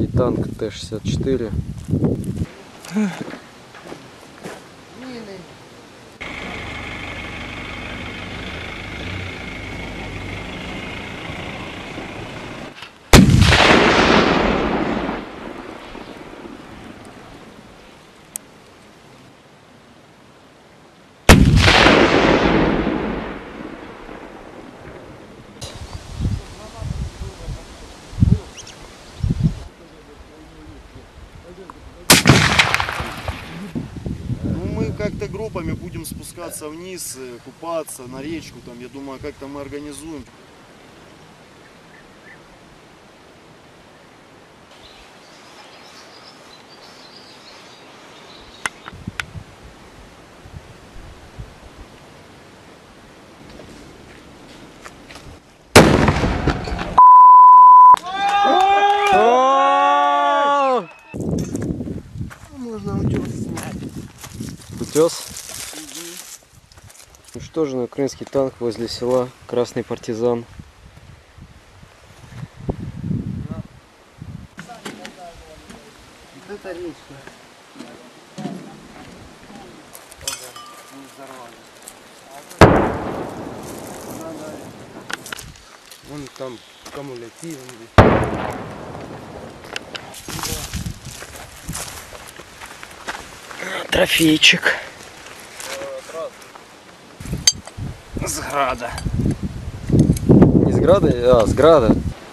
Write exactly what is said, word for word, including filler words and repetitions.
украинский танк Т шестьдесят четыре. Как-то группами будем спускаться вниз, купаться на речку, там, я думаю, как-то мы организуем. Можно утес снять. Утес. Уничтожен украинский танк возле села Красный Партизан. Вот это речка. Вон там кумулятивный. Трофейчик. З града. Не с града? А, с града.